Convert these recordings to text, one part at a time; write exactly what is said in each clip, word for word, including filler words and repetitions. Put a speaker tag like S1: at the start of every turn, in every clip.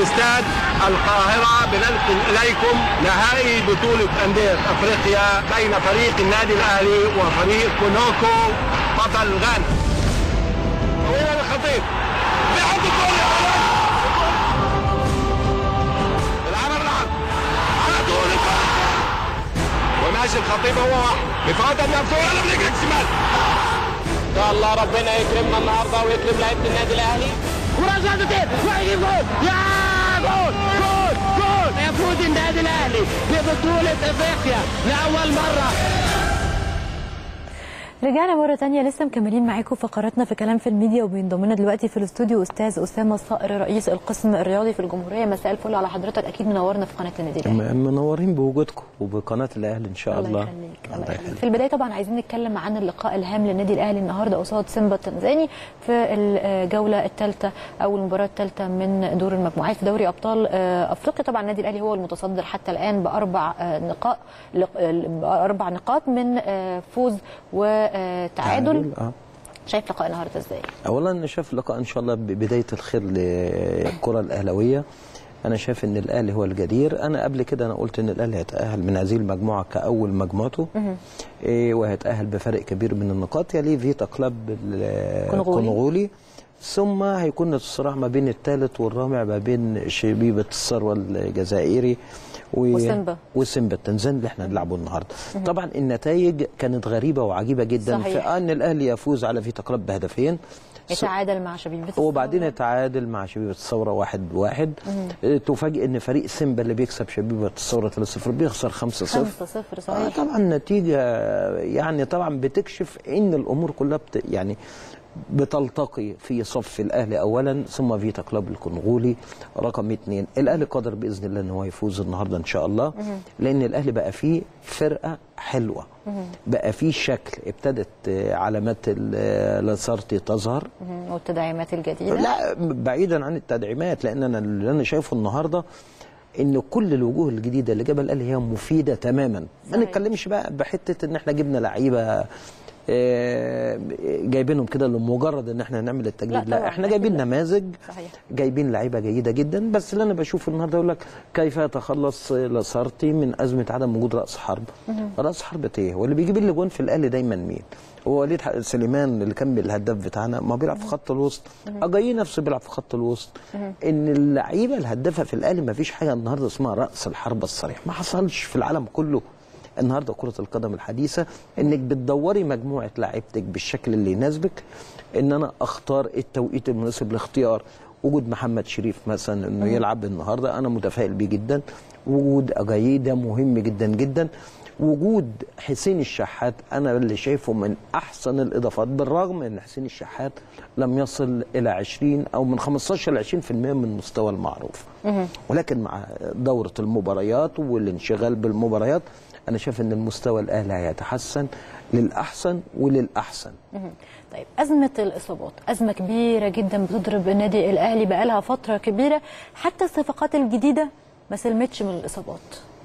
S1: استاد القاهرة بننقل إليكم نهائي بطولة أندية أفريقيا بين فريق النادي الأهلي وفريق كونوكو بطل غانا. طويلة للخطيب بيحط الجول العمل العرض على طول وماشي الخطيب هو واحد بفاضل نفسه يلا بنجري شمال. ان شاء الله ربنا يكرمنا النهارده ويكرم لعيبه النادي الاهلي. كرة زادتين وهيجيب جول يا جول جول جول يفوز النادي الاهلي ببطولة افريقيا لأول مرة.
S2: رجعنا مرة تانية لسه مكملين معاكم فقراتنا في كلام في الميديا، وبينضم لنا دلوقتي في الاستوديو أستاذ أسامة الصقر رئيس القسم الرياضي في الجمهورية. مساء الفل على حضرتك، أكيد منورنا في قناة النادي الأهلي.
S3: منورين بوجودكم وبقناة الأهلي إن شاء الله.
S2: الله يخليك الله يخليك. في البداية طبعا عايزين نتكلم عن اللقاء الهام للنادي الأهلي النهارده قصاد سيمبا التنزاني في الجولة الثالثة أو المباراة الثالثة من دور المجموعات في دوري أبطال أفريقيا. طبعا النادي الأهلي هو المتصدر حتى الآن بأربع نقاط بأربع نقاط من فوز وتعادل.
S3: آه.
S2: شايف لقاء النهارده ازاي؟
S3: اولا انا شايف لقاء ان شاء الله بدايه الخير للكره الاهلاويه. انا شايف ان الاهلي هو الجدير. انا قبل كده انا قلت ان الاهلي هيتاهل من هذه المجموعه كاول مجموعته إيه وهيتاهل بفرق كبير من النقاط يليه فيتا كلاب الكونغولي، ثم هيكون الصراع ما بين الثالث والرابع ما بين شبيبه الثروه الجزائري
S2: وسيمبا
S3: وسيمبا التنزاني اللي احنا هنلعبه النهارده. طبعا النتائج كانت غريبه وعجيبه جدا.
S2: صحيح.
S3: في ان الاهلي يفوز على فيتا كلاب بهدفين،
S2: يتعادل مع شبيبه الثوره
S3: وبعدين يتعادل مع شبيبه الثوره واحد واحد. تفاجئ ان فريق سيمبا اللي بيكسب شبيبه الثوره ثلاثة صفر بيخسر خمسة صفر.
S2: خمسة صفر صحيح.
S3: آه طبعا نتيجه يعني طبعا بتكشف ان الامور كلها بت يعني بتلتقي في صف الاهلي اولا ثم فيتا كلاب الكونغولي رقم اثنين. الاهلي قادر باذن الله ان هو يفوز النهارده ان شاء الله، لان الاهلي بقى فيه فرقه حلوه، بقى فيه شكل، ابتدت علامات لاسارتي تظهر
S2: والتدعيمات الجديده.
S3: لا بعيدا عن التدعيمات، لان انا اللي انا شايفه النهارده ان كل الوجوه الجديده اللي جابها الاهلي هي مفيده تماما. ما نتكلمش بقى بحته ان احنا جبنا لعيبه جايبينهم كده لمجرد ان احنا هنعمل التجديد، لا, لا احنا جايبين نماذج، جايبين لعيبه جيده جدا. بس اللي انا بشوفه النهارده يقول لك كيف يتخلص لاسارتي من ازمه عدم وجود راس حرب. راس حرب ايه؟ واللي بيجيب الاجوان في الاهلي دايما مين؟ هو وليد سليمان اللي كان الهداف بتاعنا ما بيلعب في خط الوسط، اجاي نفسه بيلعب في خط الوسط. ان اللعيبه الهدافه في الاهلي ما فيش حاجه النهارده اسمها راس الحرب الصريح، ما حصلش في العالم كله. النهارده كرة القدم الحديثة انك بتدوري مجموعة لعيبتك بالشكل اللي يناسبك، ان انا اختار التوقيت المناسب لاختيار وجود محمد شريف مثلا انه يلعب النهارده، انا متفائل بيه جدا. وجود اجاييه ده مهم جدا جدا. وجود حسين الشحات انا اللي شايفه من احسن الاضافات، بالرغم ان حسين الشحات لم يصل الى عشرين او من خمستاشر ل عشرين بالمئة من مستوى المعروف، ولكن مع دورة المباريات والانشغال بالمباريات أنا شايف أن المستوى الأهلي هيتحسن للأحسن وللأحسن.
S2: طيب أزمة الإصابات أزمة كبيرة جدا بتضرب النادي الأهلي بقالها فترة كبيرة، حتى الصفقات الجديدة ما سلمتش من الإصابات.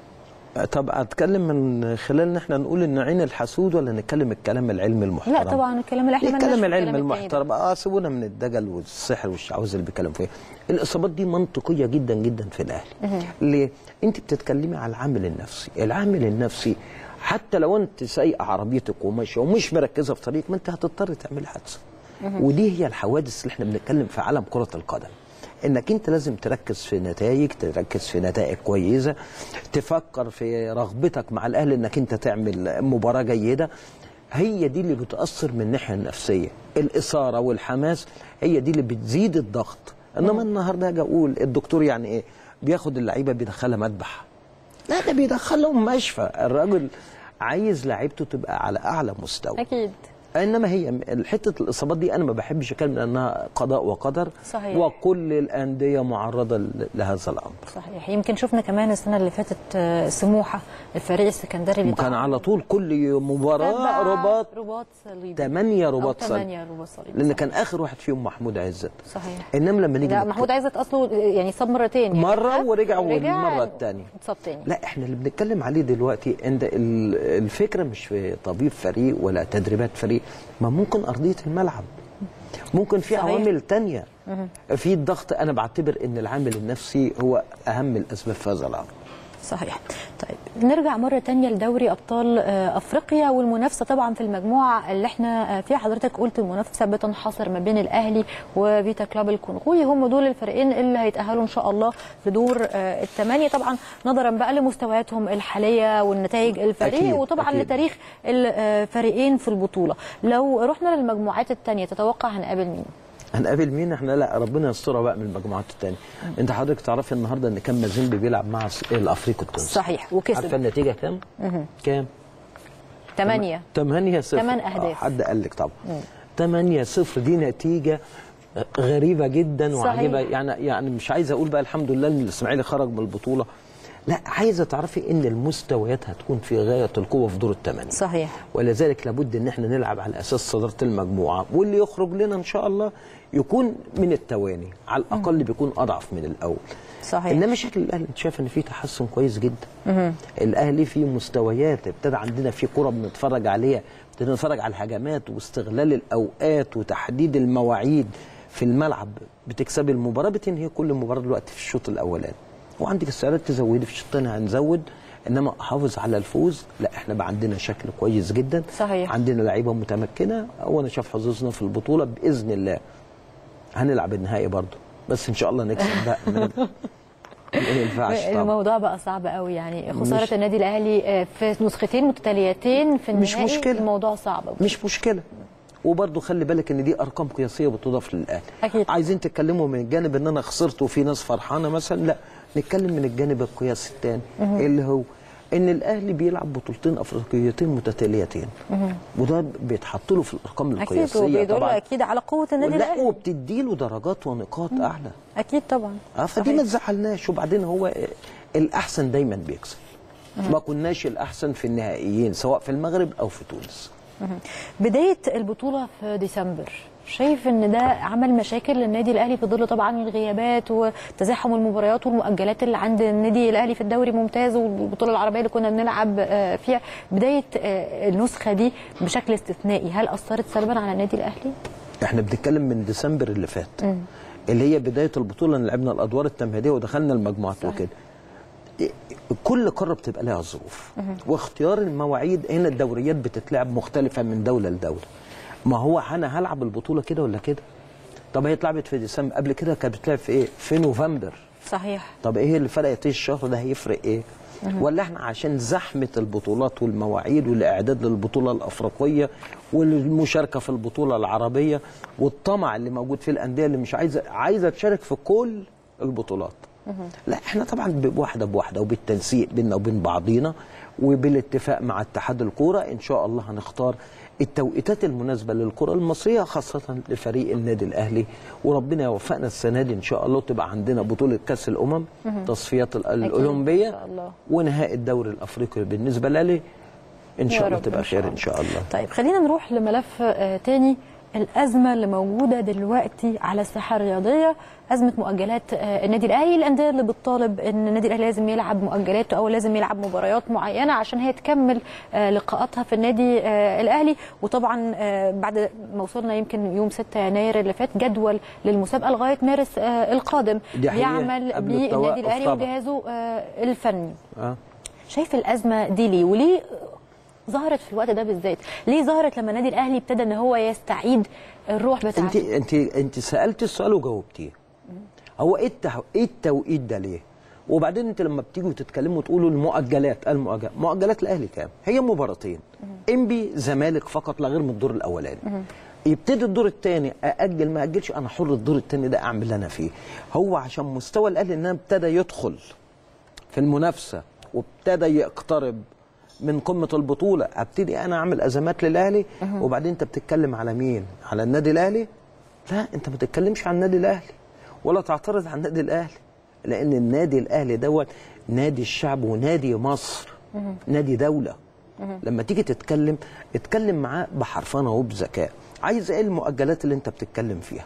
S3: طب اتكلم من خلال ان احنا نقول ان عين الحسود ولا نتكلم الكلام العلمي المحترم؟
S2: لا طبعا الكلام العلمي
S3: الكلام العلمي المحترم. اه سيبونا من الدجل والسحر والشعوذه اللي بيتكلموا فيها. الاصابات دي منطقيه جدا جدا في الاهلي. ليه؟ انت بتتكلمي على العامل النفسي، العامل النفسي حتى لو انت سايقه عربيتك وماشيه ومش مركزه في طريق، ما انت هتضطر تعملي حادثه. ودي هي الحوادث اللي احنا بنتكلم في عالم كره القدم. انك انت لازم تركز في نتائج، تركز في نتائج كويسه، تفكر في رغبتك مع الاهلي انك انت تعمل مباراه جيده. هي دي اللي بتاثر من الناحيه النفسيه، الاثاره والحماس هي دي اللي بتزيد الضغط. انما النهارده اجي اقول الدكتور يعني ايه؟ بياخد اللعيبه بيدخلها مذبح. لا ده بيدخلهم مشفى. الراجل عايز لعيبته تبقى على اعلى مستوى.
S2: اكيد.
S3: انما هي حته الاصابات دي انا ما بحبش اتكلم لانها قضاء وقدر.
S2: صحيح.
S3: وكل الانديه معرضه لهذا الامر.
S2: صحيح. يمكن شفنا كمان السنه اللي فاتت سموحه الفريق السكندري اللي
S3: كان على طول كل مباراه رباط
S2: رباط صليبي،
S3: ثمانية رباط صليبي،
S2: ثمانية رباط صليبي،
S3: لان كان اخر واحد فيهم محمود عزت.
S2: صحيح.
S3: انما لما نيجي
S2: لا محمود عزت اصله يعني صاب مرتين، يعني
S3: مره ورجع والمره الثانيه
S2: اتصاب تاني.
S3: لا احنا اللي بنتكلم عليه دلوقتي ان الفكره مش في طبيب فريق ولا تدريبات فريق، ما ممكن ارضيه الملعب. ممكن في عوامل تانية. في الضغط، انا بعتبر ان العامل النفسي هو اهم الاسباب في هذا الامر.
S2: صحيح. طيب نرجع مرة تانية لدوري أبطال أفريقيا والمنافسة طبعا في المجموعة اللي احنا فيها. حضرتك قلت المنافسة بتنحصر ما بين الأهلي وفيتا كلاب الكونغولي، هم دول الفريقين اللي هيتأهلوا إن شاء الله لدور الثمانية، طبعا نظرا بقى لمستوياتهم الحالية والنتائج الفريق وطبعا أكيد. لتاريخ الفريقين في البطولة. لو رحنا للمجموعات الثانية تتوقع هنقابل مين؟
S3: هنقابل مين؟ احنا لا ربنا يسترها بقى من المجموعات الثانيه. انت حضرتك تعرفي النهارده ان كان مازيمبي بيلعب مع الافريقي التونسي.
S2: صحيح وكسب.
S3: عارفه النتيجه كام؟
S2: مه.
S3: كام؟
S2: ثمانية.
S3: ثمانية صفر.
S2: ثمان اهداف.
S3: حد قال لك طبعا. ثمانية صفر دي نتيجه غريبه جدا وعجيبه. يعني يعني مش عايز اقول بقى الحمد لله ان الاسماعيلي خرج من البطوله. لا، عايزه تعرفي ان المستويات هتكون في غايه القوه في دور الثمانيه.
S2: صحيح.
S3: ولذلك لابد ان احنا نلعب على اساس صداره المجموعه، واللي يخرج لنا ان شاء الله يكون من التواني، على الاقل م. بيكون اضعف من الاول.
S2: صحيح.
S3: انما شكل الاهلي انت شايف ان في تحسن كويس جدا. م. الاهلي في مستويات، ابتدى عندنا في كره بنتفرج عليها، ابتدينا نتفرج على الهجمات واستغلال الاوقات وتحديد المواعيد في الملعب. بتكسب المباراه، بتنهي كل مباراه دلوقتي في الشوط الاولاني، وعندك استعداد تزودي في الشوط الثاني هنزود، انما احافظ على الفوز. لا، احنا بقى عندنا شكل كويس جدا.
S2: صحيح.
S3: عندنا لعيبه متمكنه، وانا شايف حظوظنا في البطوله باذن الله هنلعب النهائي برضه، بس ان شاء الله نكسب بقى. ما ينفعش طبعا.
S2: الموضوع بقى صعب قوي، يعني خساره النادي الاهلي في نسختين متتاليتين في النهائي.
S3: مش مشكله،
S2: الموضوع صعب.
S3: مش مشكله. وبرضه خلي بالك ان دي ارقام قياسيه بتضاف للاهلي.
S2: اكيد.
S3: عايزين تتكلموا من الجانب ان انا خسرت وفي ناس فرحانه مثلا، لا، نتكلم من الجانب القياسي الثاني اللي هو ان الاهلي بيلعب بطولتين افريقيتين متتاليتين، وده بيتحط له في الارقام القياسيه.
S2: اكيد، وبيدل اكيد على قوه النادي الاهلي.
S3: لا، وبتدي له درجات ونقاط مم. اعلى.
S2: اكيد طبعا.
S3: اه فدي ما تزعلناش. وبعدين هو الاحسن دايما بيكسب. ما كناش الاحسن في النهائيين سواء في المغرب او في تونس.
S2: بدايه البطوله في ديسمبر، شايف ان ده عمل مشاكل للنادي الاهلي في ظل طبعا الغيابات وتزاحم المباريات والمؤجلات اللي عند النادي الاهلي في الدوري ممتاز والبطوله العربيه اللي كنا بنلعب فيها. بدايه النسخه دي بشكل استثنائي، هل اثرت سلبا على النادي الاهلي؟
S3: احنا بنتكلم من ديسمبر اللي فات، م. اللي هي بدايه البطوله، اللي لعبنا الادوار التمهيديه ودخلنا المجموعات وكده. كل قاره بتبقى لها ظروف، واختيار المواعيد. هنا الدوريات بتتلعب مختلفه من دوله لدوله. ما هو انا هلعب البطوله كده ولا كده؟ طب هي اتلعبت في ديسمبر، قبل كده كانت بتلعب في ايه؟ في نوفمبر.
S2: صحيح.
S3: طب ايه اللي فرقت ايه الشهر ده؟ هيفرق ايه؟ مه. ولا احنا عشان زحمه البطولات والمواعيد والاعداد للبطوله الافريقيه والمشاركه في البطوله العربيه والطمع اللي موجود في الانديه اللي مش عايزه عايزه تشارك في كل البطولات. مه. لا، احنا طبعا بواحده بواحده وبالتنسيق بيننا وبين بعضينا وبالاتفاق مع اتحاد الكوره ان شاء الله هنختار التوقيتات المناسبه للكره المصريه، خاصه لفريق النادي الاهلي. وربنا يوفقنا السنه دي ان شاء الله، وتبقى عندنا بطوله كاس الامم، تصفيات الاولمبيه، ونهائي الدوري الافريقي بالنسبه لي ان شاء الله تبقى خير ان شاء الله.
S2: طيب خلينا نروح لملف تاني، الازمه اللي موجوده دلوقتي على الساحه الرياضيه، ازمه مؤجلات النادي الاهلي. الانديه اللي بتطالب ان النادي الاهلي لازم يلعب مؤجلاته او لازم يلعب مباريات معينه عشان هي تكمل لقاءاتها في النادي الاهلي. وطبعا بعد ما وصلنا يمكن يوم ستة يناير اللي فات جدول للمسابقه لغايه مارس القادم بيعمل به النادي الاهلي وجهازه الفني. أه. شايف الازمه دي ليه؟ وليه ظهرت في الوقت ده بالذات؟ ليه ظهرت لما النادي الاهلي ابتدى ان هو يستعيد الروح بتاعته؟
S3: انت انت انت سالت السؤال وجاوبتيه. هو ايه ايه التوقيت ده ليه؟ وبعدين انت لما بتيجوا تتكلموا تقولوا المؤجلات، المؤجلات مؤجلات الاهلي كام؟ هي مباراتين، انبي زمالك فقط لا غير من الدور الاولاني. يبتدي الدور الثاني ااجل ما اجلش، انا حر الدور الثاني ده اعمل اللي انا فيه. هو عشان مستوى الاهلي انه ابتدى يدخل في المنافسه وابتدى يقترب من قمه البطوله، ابتدي انا اعمل ازمات للاهلي. وبعدين انت بتتكلم على مين؟ على النادي الاهلي؟ لا، انت ما تتكلمش عن النادي الاهلي ولا تعترض على النادي الاهلي، لان النادي الاهلي دوت نادي الشعب ونادي مصر، نادي دوله. لما تيجي تتكلم اتكلم معاه بحرفنه وبذكاء. عايز ايه المؤجلات اللي انت بتتكلم فيها؟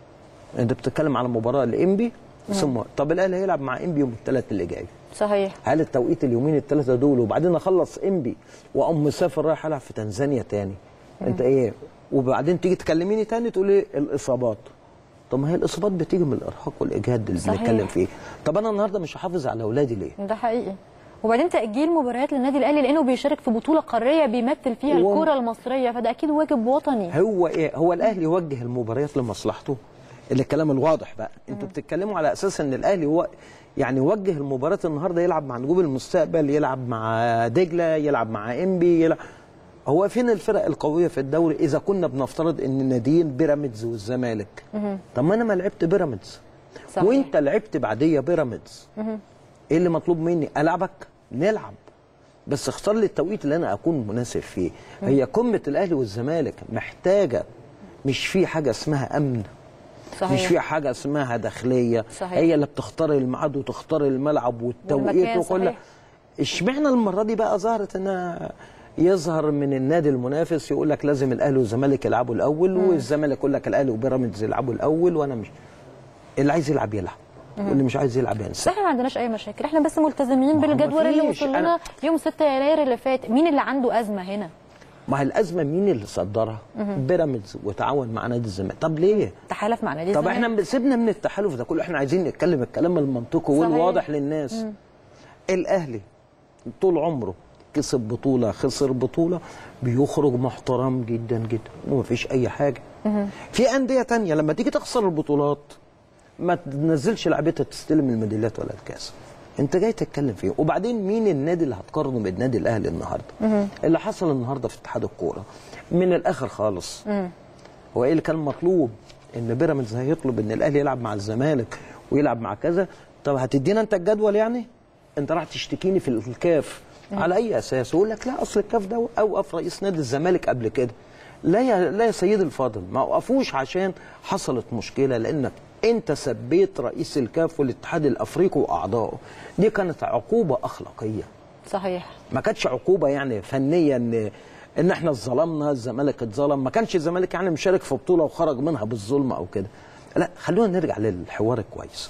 S3: انت بتتكلم على مباراه لانبي ثم طب الاهلي هيلعب مع انبي يوم الثلاث اللي جاي.
S2: صحيح.
S3: هل التوقيت اليومين الثلاثه دول وبعدين اخلص انبي واقوم مسافر رايح العب في تنزانيا تاني؟ انت ايه وبعدين تيجي تكلميني تاني تقولي الاصابات. طب ما هي الاصابات بتيجي من الارهاق والاجهاد اللي بنتكلم فيه. طب انا النهارده مش هحافظ على اولادي ليه؟
S2: ده حقيقي. وبعدين تاجيل مباريات للنادي الاهلي لانه بيشارك في بطوله قاريه بيمثل فيها و... الكره المصريه، فده اكيد واجب وطني.
S3: هو ايه؟ هو الاهلي يوجه المباريات لمصلحته؟ اللي الكلام الواضح بقى، انتوا بتتكلموا على اساس ان الاهلي هو يعني وجه المباراه النهارده يلعب مع نجوم المستقبل، يلعب مع دجله، يلعب مع انبي، يلعب. هو فين الفرق القويه في الدوري اذا كنا بنفترض ان الناديين بيراميدز والزمالك؟ طب ما انا ما لعبت بيراميدز وانت لعبت بعديه بيراميدز. ايه اللي مطلوب مني؟ العبك؟ نلعب، بس اختار لي التوقيت اللي انا اكون مناسب فيه. هي قمه الاهلي والزمالك محتاجه، مش في حاجه اسمها امن، صحيح. مش في حاجه اسمها داخليه، صحيح. هي اللي بتختار الميعاد وتختار الملعب والتوقيت وكل. اشمعنى المره دي بقى ظهرت انها يظهر من النادي المنافس يقول لك لازم الاهلي والزمالك يلعبوا الاول، مم. والزمالك يقول لك الاهلي وبيراميدز يلعبوا الاول، وانا مش. اللي عايز يلعب يلعب، واللي مش عايز يلعب ينسى.
S2: احنا ما عندناش اي مشاكل، احنا بس ملتزمين بالجدول اللي وصل لنا أنا... يوم ستة يناير اللي فات. مين اللي عنده ازمه هنا؟
S3: ما هي الازمه مين اللي صدرها؟ بيراميدز وتعاون مع نادي الزمالك. طب ليه؟
S2: تحالف مع نادي الزمالك.
S3: طب احنا سيبنا من التحالف ده كله، احنا عايزين نتكلم الكلام المنطقي والواضح للناس. مم. الاهلي طول عمره كسب بطوله خسر بطوله بيخرج محترم جدا جدا ومفيش اي حاجه. مم. في انديه ثانيه لما تيجي تخسر البطولات ما تنزلش لعبتها تستلم الميداليات ولا الكاس. انت جاي تتكلم فيه. وبعدين مين النادي اللي هتقارنه بالنادي الاهلي النهارده؟ مم. اللي حصل النهارده في اتحاد الكوره من الاخر خالص. مم. هو ايه اللي كان مطلوب؟ ان بيراميدز هيطلب ان الاهلي يلعب مع الزمالك ويلعب مع كذا. طب هتدينا انت الجدول يعني؟ انت راح تشتكيني في الكاف على اي اساس؟ يقول لك لا اصل الكاف ده اوقف رئيس نادي الزمالك قبل كده. لا يا لا يا سيدي الفاضل، ما وقفوش عشان حصلت مشكله، لانك انت سبيت رئيس الكاف والاتحاد الافريقي واعضائه. دي كانت عقوبه اخلاقيه.
S2: صحيح.
S3: ما كانتش عقوبه يعني فنيه ان ان احنا اتظلمنا، الزمالك اتظلم، ما كانش الزمالك يعني مشارك في بطوله وخرج منها بالظلم او كده. لا خلونا نرجع للحوار الكويس.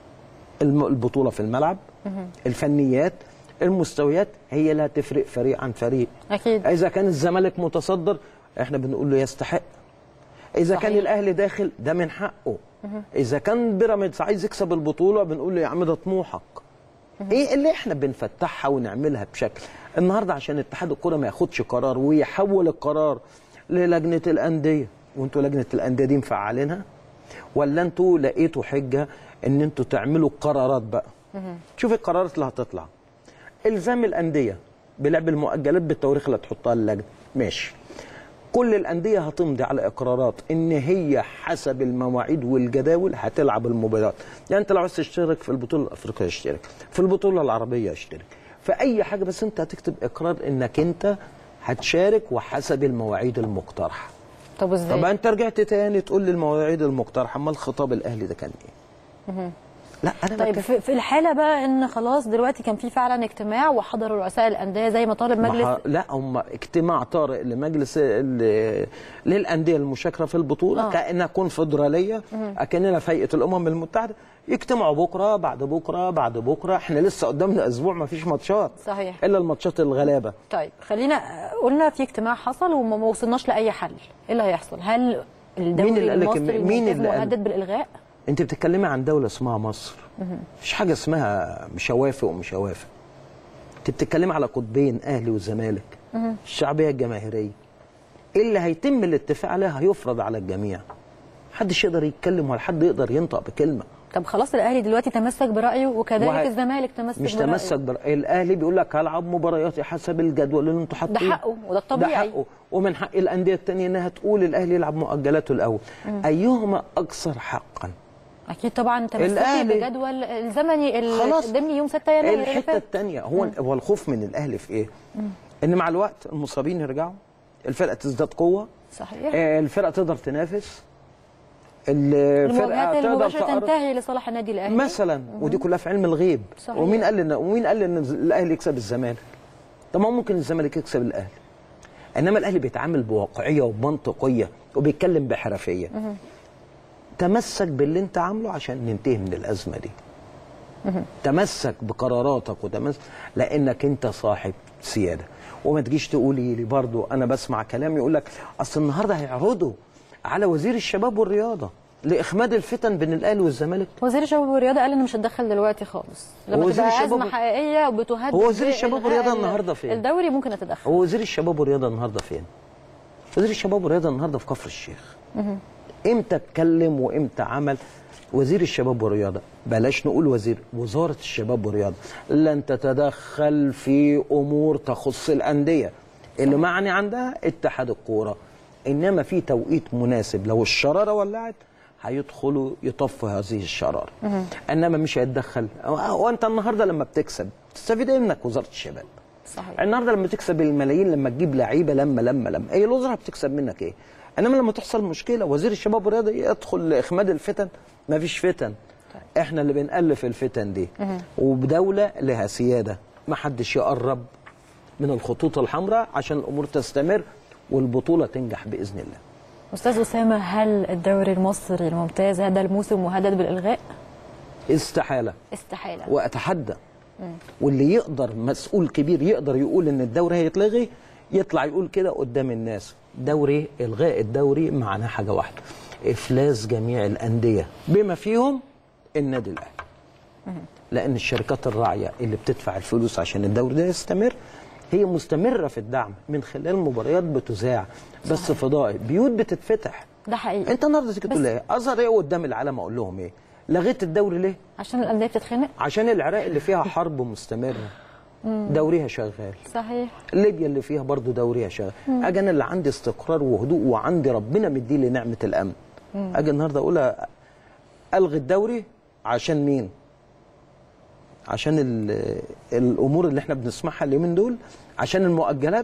S3: البطوله في الملعب، الفنيات، المستويات هي اللي هتفرق فريق عن فريق.
S2: اكيد.
S3: اذا كان الزمالك متصدر احنا بنقول له يستحق. اذا صحيح. كان الاهلي داخل ده من حقه. مه. اذا كان بيراميدز عايز يكسب البطوله بنقول له يا عم ده طموحك. مه. ايه اللي احنا بنفتحها ونعملها بشكل النهارده عشان اتحاد الكوره ما ياخدش قرار ويحول القرار للجنه الانديه. وانتوا لجنه الانديه دي مفعلينها ولا انتوا لقيتوا حجه ان انتوا تعملوا قرارات بقى؟ مه. شوف القرارات اللي هتطلع. الزام الانديه بلعب المؤجلات بالتواريخ اللي هتحطها اللجنه، ماشي. كل الانديه هتمضي على اقرارات ان هي حسب المواعيد والجداول هتلعب المباريات. يعني انت لو عايز تشترك في البطوله الافريقيه اشترك، في البطوله العربيه اشترك، في اي حاجه، بس انت هتكتب اقرار انك انت هتشارك وحسب المواعيد المقترحه.
S2: طب ازاي؟
S3: طب انت رجعت تاني تقول لي المواعيد المقترحه، امال الخطاب الاهلي ده كان ايه؟ اها
S2: لا انا طيب في, في الحاله بقى ان خلاص دلوقتي كان في فعلا اجتماع وحضر رؤساء الانديه زي ما طالب مجلس.
S3: لا هم اجتماع طارئ لمجلس للانديه المشاركه في البطوله. آه. كانها كونفدراليه، اكننا في هيئه الامم المتحده. يجتمعوا بكره بعد بكره بعد بكره. احنا لسه قدامنا اسبوع ما فيش ماتشات.
S2: صحيح.
S3: الا الماتشات الغلابه.
S2: طيب خلينا قلنا في اجتماع حصل وما وصلناش لاي حل. ايه اللي هيحصل؟ هل الدوري المصري مين اللي مهدد بالالغاء؟
S3: انت بتتكلمي عن دوله اسمها مصر. مفيش حاجه اسمها مش هوافق ومش هوافق. انت بتتكلمي على قطبين اهلي وزمالك. الشعبيه الجماهيريه. ايه اللي هيتم الاتفاق عليه هيفرض على الجميع. محدش يقدر يتكلم ولا حد يقدر ينطق بكلمه.
S2: طب خلاص الاهلي دلوقتي تمسك برايه وكذلك وه... الزمالك تمسك
S3: مش
S2: برايه.
S3: مش تمسك برايه. الاهلي بيقول لك هلعب مبارياتي حسب الجدول اللي انتوا حاطينه.
S2: ده حقه وده الطبيعي.
S3: ده حقه، ومن حق الانديه الثانيه انها تقول الاهلي يلعب مؤجلاته الاول. مم. ايهما اكثر حقا؟
S2: اكيد طبعا تمسكي بجدول الزمني ضمن يوم ستة يناير.
S3: الحته الثانيه هو مم. هو الخوف من الاهلي في ايه؟ مم. ان مع الوقت المصابين يرجعوا، الفرقه تزداد قوه.
S2: صحيح.
S3: الفرقه تقدر تنافس،
S2: الفرقه تقدر تنتهي لصالح النادي الاهلي
S3: مثلا. مم. ودي كلها في علم الغيب.
S2: صحيح.
S3: ومين قال لنا ومين قال ان الاهلي يكسب الزمالك؟ طب ما ممكن الزمالك يكسب الاهلي. انما الاهلي بيتعامل بواقعيه وبمنطقيه وبيتكلم بحرفيه. مم. تمسك باللي انت عامله عشان ننتهي من الازمه دي. تمسك بقراراتك وتمسك لانك انت صاحب سياده. وما تجيش تقولي لي برضو انا بسمع كلام يقول لك اصل النهارده هيعرضوا على وزير الشباب والرياضه لاخماد الفتن بين الاهلي والزمالك.
S2: وزير الشباب والرياضه قال انا مش هتدخل دلوقتي خالص، لما تبقى ازمه حقيقيه وبتهدد.
S3: هو وزير الشباب والرياضه النهارده فين؟
S2: الدوري ممكن اتدخل.
S3: هو وزير الشباب والرياضه النهارده فين؟ وزير الشباب والرياضه النهارده في كفر الشيخ. امتى اتكلم وامتى عمل؟ وزير الشباب والرياضه، بلاش نقول وزير، وزاره الشباب والرياضه لن تتدخل في امور تخص الانديه اللي معني عندها اتحاد الكوره، انما في توقيت مناسب لو الشراره ولعت هيدخلوا يطفوا هذه الشراره، انما مش هيتدخل. وانت النهارده لما بتكسب تستفيد ايه منك وزاره الشباب؟
S2: صحيح.
S3: النهارده لما تكسب الملايين، لما تجيب لعيبه لما لما لما هي الوزاره بتكسب منك ايه؟ انما لما تحصل مشكله وزير الشباب والرياضه يدخل لاخماد الفتن، ما فيش فتن. طيب. احنا اللي بنألف الفتن دي، وبدوله لها سياده، ما حدش يقرب من الخطوط الحمراء عشان الامور تستمر والبطوله تنجح باذن الله.
S2: استاذ اسامه، هل الدوري المصري الممتاز هذا الموسم مهدد بالالغاء؟
S3: استحاله.
S2: استحاله.
S3: واتحدى مم. واللي يقدر، مسؤول كبير يقدر يقول ان الدوري هيتلغي، يطلع يقول كده قدام الناس. دوري، الغاء الدوري معناه حاجه واحده، افلاس جميع الانديه بما فيهم النادي الاهلي. لان الشركات الراعيه اللي بتدفع الفلوس عشان الدوري ده يستمر هي مستمره في الدعم من خلال مباريات بتذاع بس فضائي، بيوت بتتفتح.
S2: ده حقيقي.
S3: انت النهارده تيجي تقول ايه؟ اظهر ايه قدام العالم؟ اقول لهم ايه؟ لغيت الدوري ليه؟
S2: عشان الانديه بتتخانق؟
S3: عشان العراق اللي فيها حرب مستمره دوريها شغال.
S2: صحيح.
S3: ليبيا اللي فيها برضو دوريها شغال. اجي انا اللي عندي استقرار وهدوء وعندي ربنا مدي لي نعمه الامن، اجي النهارده اقول الغي الدوري عشان مين؟ عشان الامور اللي احنا بنسمعها اليومين دول، عشان المؤجلات.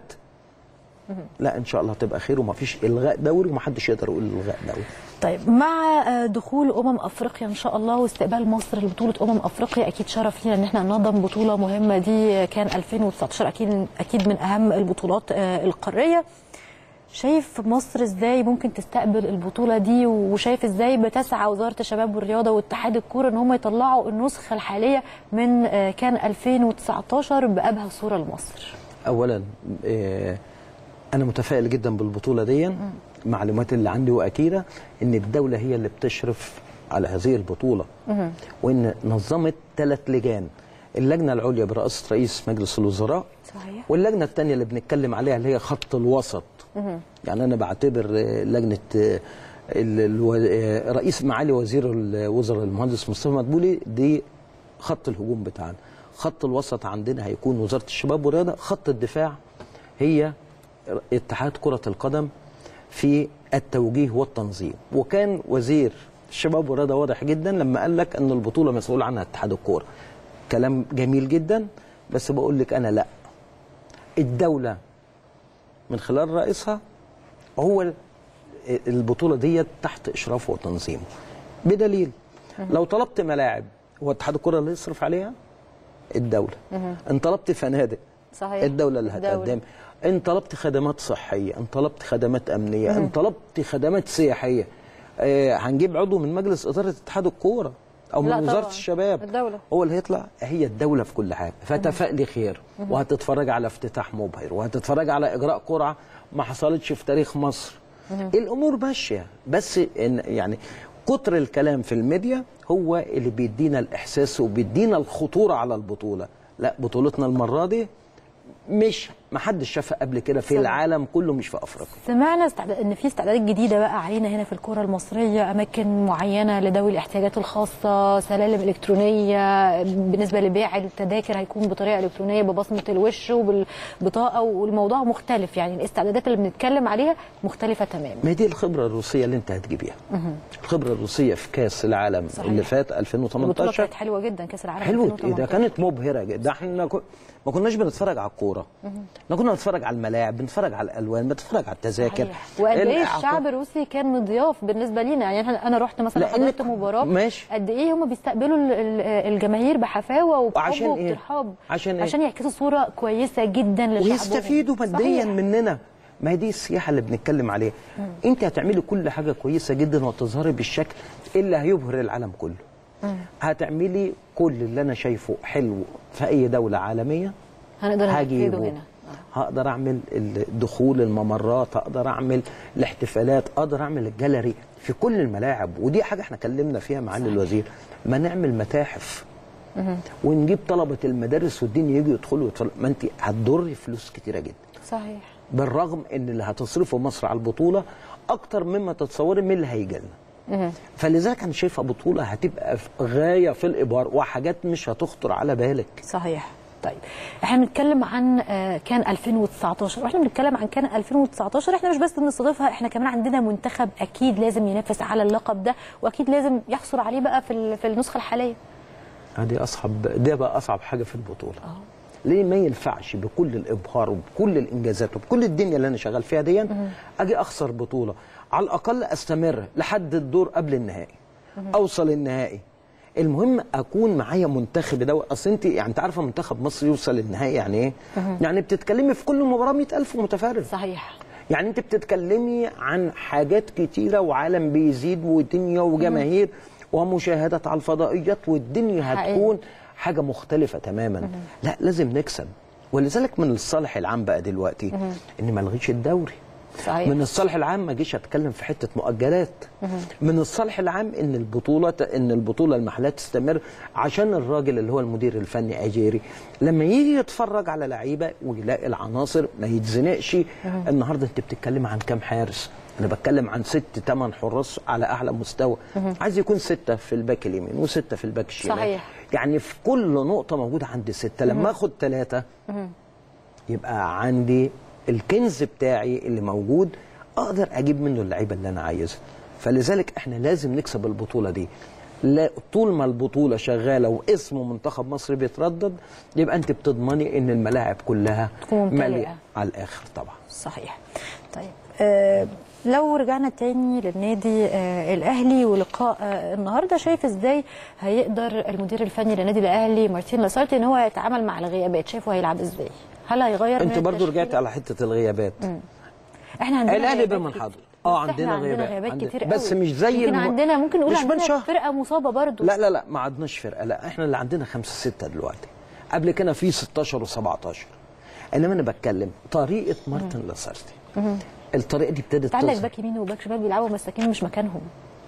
S3: لا ان شاء الله هتبقى خير ومفيش الغاء دوري ومحدش يقدر يقول الغاء دوري.
S2: طيب، مع دخول امم افريقيا ان شاء الله واستقبال مصر لبطوله امم افريقيا، اكيد شرف لينا ان احنا ننظم بطوله مهمه. دي كان ألفين وتسعتاشر اكيد اكيد من اهم البطولات القاريه. شايف مصر ازاي ممكن تستقبل البطوله دي، وشايف ازاي بتسعى وزاره الشباب والرياضه واتحاد الكوره ان هم يطلعوا النسخه الحاليه من كان ألفين وتسعتاشر بابهى صوره لمصر؟
S3: اولا إيه، انا متفائل جدا بالبطوله دي. معلومات اللي عندي واكيده ان الدوله هي اللي بتشرف على هذه البطوله، وان نظمت ثلاث لجان، اللجنه العليا برئاسه رئيس مجلس الوزراء، صحيح، واللجنه الثانيه اللي بنتكلم عليها اللي هي خط الوسط. يعني انا بعتبر لجنه رئيس معالي وزير الوزراء المهندس مصطفى مدبولي دي خط الهجوم بتاعنا. خط الوسط عندنا هيكون وزاره الشباب والرياضه، خط الدفاع هي اتحاد كره القدم في التوجيه والتنظيم. وكان وزير الشباب والرياضه واضح جدا لما قال لك ان البطوله مسؤول عنها اتحاد الكوره. كلام جميل جدا، بس بقول لك انا لا، الدوله من خلال رئيسها هو البطوله ديت تحت اشرافه وتنظيمه. بدليل لو طلبت ملاعب هو اتحاد الكوره اللي يصرف عليها؟ الدوله. ان طلبت فنادق، صحيح، الدوله اللي هتقدم. ان طلبت خدمات صحيه، ان طلبت خدمات امنيه، مم. ان طلبت خدمات سياحيه، آه هنجيب عضو من مجلس اداره اتحاد الكوره او من وزاره طبعا الشباب، الدولة هو اللي هيطلع. هي الدوله في كل حاجه، فتفائلي خير. مم. وهتتفرج على افتتاح مبهر، وهتتفرج على اجراء قرعه ما حصلتش في تاريخ مصر. مم. الامور ماشيه، بس إن يعني كتر الكلام في الميديا هو اللي بيدينا الاحساس وبيدينا الخطوره على البطوله. لا، بطولتنا المره دي مش ما حدش شافها قبل كده في العالم كله، مش في افريقيا.
S2: سمعنا استعداد ان في استعدادات جديده بقى علينا هنا في الكره المصريه، اماكن معينه لذوي الاحتياجات الخاصه، سلالم الكترونيه بالنسبه لبيع التذاكر هيكون بطريقه الكترونيه ببصمه الوش وبالبطاقه، والموضوع مختلف. يعني الاستعدادات اللي بنتكلم عليها مختلفه تماما.
S3: ما دي الخبره الروسيه اللي انت هتجيبيها. الخبره الروسيه في كاس العالم صحيح. اللي فات ألفين وتمنتاشر
S2: البطوله كانت حلوه جدا. كاس العالم
S3: حلوه، ده كانت مبهره جدا. احنا ما كناش بنتفرج على الكوره، احنا كنا بنتفرج على الملاعب، بنتفرج على الالوان، بنتفرج على التذاكر.
S2: وقد ايه الشعب الروسي كان مضياف بالنسبه لينا. يعني انا رحت مثلا حضرت مباراه، قد ايه هم بيستقبلوا الجماهير بحفاوه وبحب وبترحاب،
S3: عشان,
S2: عشان يعكسوا صوره كويسه جدا لشعبهم
S3: ويستفيدوا ماديا مننا. ما هي دي السياحه اللي بنتكلم عليها. مم. انت هتعملي كل حاجه كويسه جدا وتظهري بالشكل اللي هيبهر العالم كله. هتعملي كل اللي انا شايفه حلو في اي دوله عالميه
S2: هنقدر
S3: هجيبه
S2: هنا.
S3: هقدر اعمل الدخول الممرات، اقدر اعمل الاحتفالات، اقدر اعمل الجاليري في كل الملاعب. ودي حاجه احنا اتكلمنا فيها معالي الوزير، ما نعمل متاحف ونجيب طلبه المدارس والدين يجوا يدخلوا يتفرجوا. ما انت هتضري فلوس كتيره جدا.
S2: صحيح.
S3: بالرغم ان اللي هتصرفه مصر على البطوله اكتر مما تتصوري من اللي هيجي لنا. فلذلك انا شايفها بطوله هتبقى غايه في الابهار وحاجات مش هتخطر على بالك.
S2: صحيح. طيب احنا بنتكلم عن كان ألفين وتسعتاشر، واحنا بنتكلم عن كان ألفين وتسعتاشر احنا مش بس بنستضيفها، احنا كمان عندنا منتخب اكيد لازم ينافس على اللقب ده، واكيد لازم يحصل عليه بقى في في النسخه الحاليه.
S3: دي اصعب، ده بقى اصعب حاجه في البطوله. اه ليه ما ينفعش بكل الابهار وبكل الانجازات وبكل الدنيا اللي انا شغال فيها دي اجي اخسر بطوله؟ على الاقل استمر لحد الدور قبل النهائي، اوصل النهائي. المهم اكون معايا منتخب ده. اصل انت يعني انت عارفه منتخب مصر يوصل النهائي يعني ايه؟ يعني بتتكلمي في كل مباراه مئة ألف متفرج.
S2: صحيح.
S3: يعني انت بتتكلمي عن حاجات كتيره وعالم بيزيد ودنيا وجماهير ومشاهدات على الفضائيات، والدنيا هتكون حاجه مختلفه تماما. مم. لا لازم نكسب. ولذلك من الصالح العام بقى دلوقتي مم. ان ما الغيش الدوري. صحيح. من الصالح العام ما اجيش اتكلم في حته مؤجلات. مم. من الصالح العام ان البطوله ان البطوله المحليه تستمر، عشان الراجل اللي هو المدير الفني اجيري لما يجي يتفرج على لعيبه ويلاقي العناصر ما يتزنقش. النهارده انت بتتكلم عن كام حارس؟ أنا بتكلم عن ست ثمان حراس على أعلى مستوى. مه. عايز يكون ستة في الباك اليمين وستة في الباك الشمال. صحيح. يعني في كل نقطة موجودة عندي ستة. لما آخد ثلاثة يبقى عندي الكنز بتاعي اللي موجود، أقدر أجيب منه اللعيبة اللي أنا عايزها. فلذلك إحنا لازم نكسب البطولة دي. لا طول ما البطولة شغالة واسم منتخب مصر بيتردد، يبقى أنت بتضمني إن الملاعب كلها مالية على الآخر طبعا.
S2: صحيح. طيب أه لو رجعنا تاني للنادي آه الاهلي ولقاء آه النهارده، شايف ازاي هيقدر المدير الفني للنادي الاهلي مارتين لاسارتي ان هو يتعامل مع الغيابات؟ شايفه هيلعب ازاي؟ هل هيغير؟
S3: انت برضو رجعت على حته الغيابات.
S2: مم. احنا عندنا
S3: الاهلي بمنحدر. اه عندنا,
S2: عندنا غيابات,
S3: غيابات
S2: عندنا كتير
S3: بس
S2: قوي.
S3: مش زي
S2: يمكن الم... عندنا ممكن نقول عندنا فرقه مصابه برضو.
S3: لا لا لا ما عندناش فرقه، لا احنا اللي عندنا خمسه سته دلوقتي. قبل كده في ستاشر وسبعتاشر. انما انا بتكلم طريقه مارتن لاسارتي. الطريقه دي ابتدت
S2: تظهر. عندك باك يمين وباك شمال بيلعبوا مساكين مش مكانهم.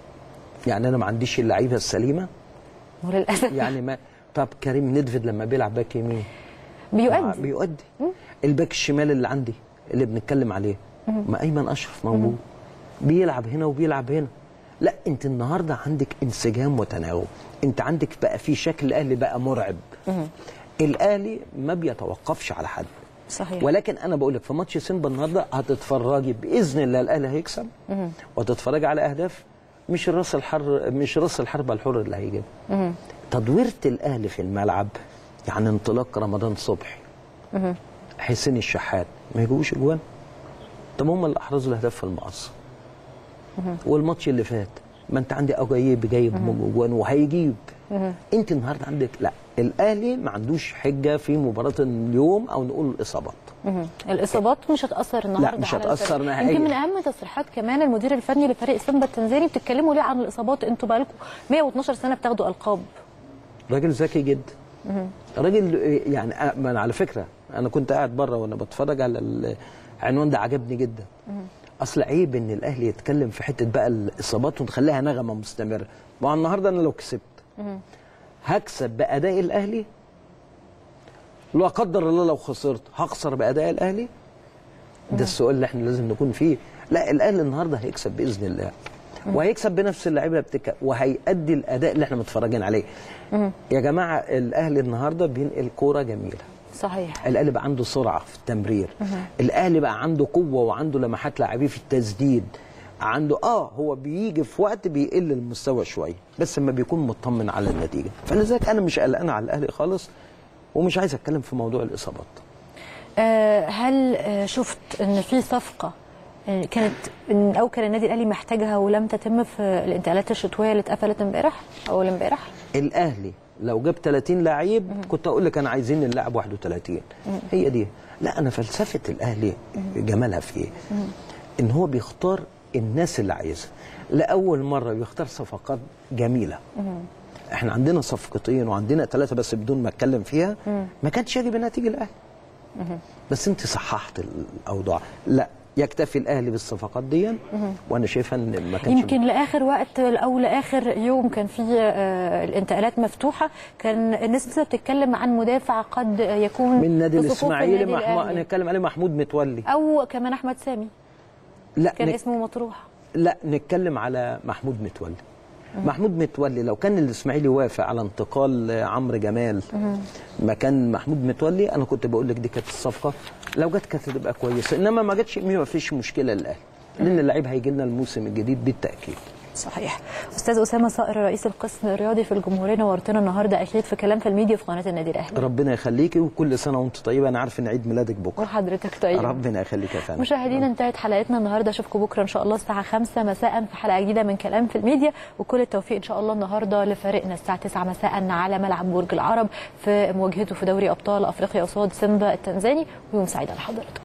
S2: يعني
S3: انا ما عنديش اللعيبه السليمه
S2: وللاسف.
S3: يعني ما طب كريم ندفد لما بيلعب باك يمين
S2: بيؤدي
S3: بيؤدي. الباك الشمال اللي عندي اللي بنتكلم عليه ما ايمن اشرف موجود بيلعب هنا وبيلعب هنا. لا انت النهارده عندك انسجام وتناغم، انت عندك بقى في شكل الاهلي بقى مرعب. الاهلي ما بيتوقفش على حد.
S2: صحيح.
S3: ولكن انا بقول لك في ماتش سيمبا النهارده هتتفرجي باذن الله الاهلي هيكسب وهتتفرجي على اهداف مش راس الحر مش راس الحربه الحر اللي هيجيبها. تدويره الاهلي في الملعب يعني انطلاق رمضان صبحي حسين الشحات ما يجوش اجوان. طب هم اللي احرزوا الاهداف في المقص. والماتش اللي فات ما انت عندي اجايب جايب اجوان وهيجيب. انت النهارده عندك لا الاهلي ما عندوش حجه في مباراه اليوم او نقول الاصابات.
S2: الاصابات مش هتاثر النهارده.
S3: لا مش هتاثر نهائيا.
S2: يمكن من اهم تصريحات كمان المدير الفني لفريق سيمبا التنزاني بتتكلموا ليه عن الاصابات؟ انتوا بقالكم مئة واثناشر سنه بتاخدوا القاب.
S3: راجل ذكي جدا. راجل يعني انا على فكره انا كنت قاعد بره وانا بتفرج على العنوان ده عجبني جدا. اصل عيب ان الاهلي يتكلم في حته بقى الاصابات ونخليها نغمه مستمره. ما النهارده انا لو كسبت هكسب باداء الاهلي، لا قدر الله لو خسرت هخسر باداء الاهلي. ده السؤال اللي احنا لازم نكون فيه. لا الاهلي النهارده هيكسب باذن الله وهيكسب بنفس اللعيبه بتك... وهيأدي الاداء اللي احنا متفرجين عليه. يا جماعه الاهلي النهارده بينقل كوره جميله.
S2: صحيح.
S3: الاهلي بقى عنده سرعه في التمرير. الاهلي بقى عنده قوه وعنده لمحات لاعبيه في التسديد. عنده اه هو بيجي في وقت بيقل المستوى شويه بس لما بيكون مطمن على النتيجه. فلذلك انا مش قلقان على الاهلي خالص ومش عايز اتكلم في موضوع الاصابات.
S2: أه هل شفت ان في صفقه كانت او كان النادي الاهلي محتاجها ولم تتم في الانتقالات الشتويه اللي اتقفلت امبارح او امبارح؟
S3: الاهلي لو جاب ثلاثين لعيب كنت اقول لك انا عايزين اللاعب واحد وثلاثين. هي دي. لا انا فلسفه الاهلي جمالها في ايه؟ ان هو بيختار الناس اللي عايزها. لاول مره بيختار صفقات جميله. احنا عندنا صفقتين وعندنا ثلاثه بس بدون ما اتكلم فيها، ما كانش يجب انها تيجي الاهلي. بس انت صححت الاوضاع. لا يكتفي الاهلي بالصفقات دي، وانا شايفها ان ما كانش
S2: يمكن لاخر وقت او لاخر يوم كان في الانتقالات مفتوحه، كان الناس لسه بتتكلم عن مدافع قد يكون
S3: من نادي الاسماعيلي، محمود نتكلم عليه محمود متولي،
S2: او كمان احمد سامي.
S3: لا
S2: كان
S3: نك...
S2: اسمه مطروح.
S3: لا نتكلم على محمود متولي. محمود متولي لو كان الاسماعيلي وافق على انتقال عمرو جمال مكان محمود متولي، انا كنت بقول لك دي كانت الصفقه لو جت كانت هتبقى كويسه، انما ما جاتش ما فيش مشكله للاهلي، لان اللعيب هيجي لنا الموسم الجديد بالتاكيد.
S2: صحيح. استاذ اسامه صقر رئيس القسم الرياضي في الجمهوريه، نورتنا النهارده اكيد في كلام في الميديا في قناه النادي الاهلي.
S3: ربنا يخليكي وكل سنه وانت طيبه، انا عارف ان عيد ميلادك بكره.
S2: وحضرتك طيب.
S3: ربنا يخليك يا فندم.
S2: مشاهدينا انتهت حلقتنا النهارده، اشوفكم بكره ان شاء الله الساعه خمسة مساء في حلقه جديده من كلام في الميديا، وكل التوفيق ان شاء الله النهارده لفريقنا الساعه تسعة مساء على ملعب برج العرب في مواجهته في دوري ابطال افريقيا قصاد سيمبا التنزاني، ويوم سعيد على حضراتكم.